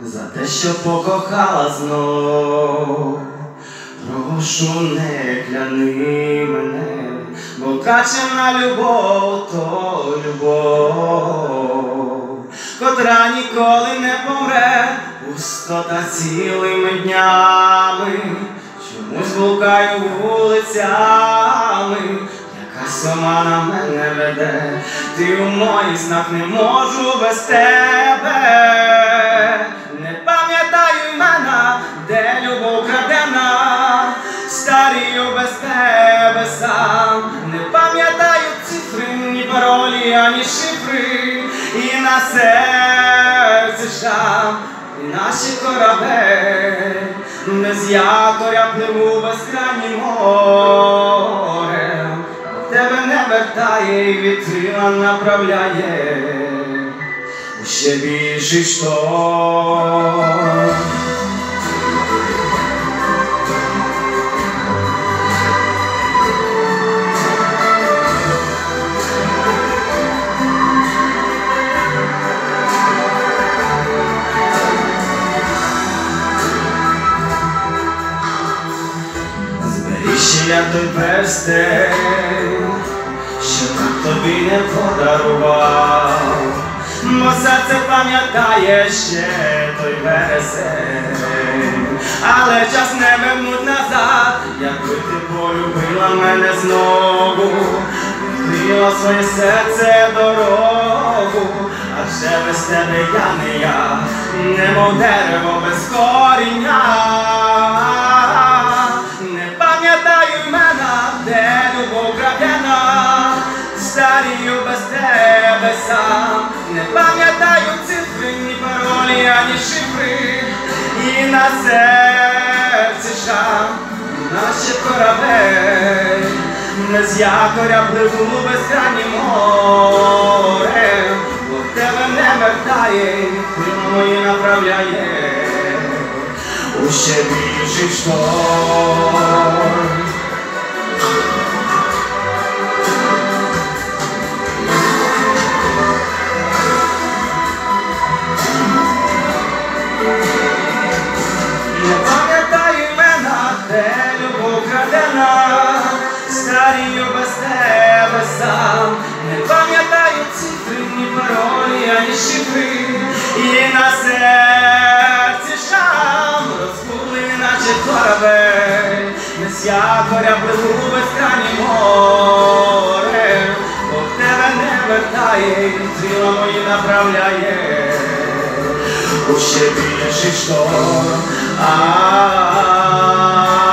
за те, що покохала знов. Прошу, не кляни мене, бо втрачена любов то любов, котра ніколи не помре, пустота цілими днями. Чомусь блукаю вулицями, якась омана мене веде, ти у моїх снах, не можу без тебе. Не пам'ятаю імена, де любов крадена, старію без тебе сам. Не пам'ятаю цифри, ні паролі, ані шифри, і на серці шрам, і наші корабель. Без якоря пливу безкрайнім морем, тебе не вертає і вітрила направляє у ще більший шторм. Я той перстень, що так тобі не подарував, бо серце пам'ятає ще той вересень. Але час не вернуть назад, якби ти полюбила мене знову, відкрила своє серце дорогу, адже без тебе я не я, немов дерево без коріння. Де любов крадена, старію без тебе сам. Не пам'ятаю цифри, ні паролі, ані шифри, і на серці шам, наче корабель. Без якоря пливу безкрайнім морем, бо тебе не вертає, крила мої направляє у ще більший шторм. Не пам'ятаю імена, де любов крадена, старію без тебе сам. Не пам'ятаю цифри, ні паролі, ані шифри, і на серці шрам, розбули, наче корабель. Без якоря пливу безкрайнім морем, бо тебе не вертає, вітрила мої направляє у ще більший шторм.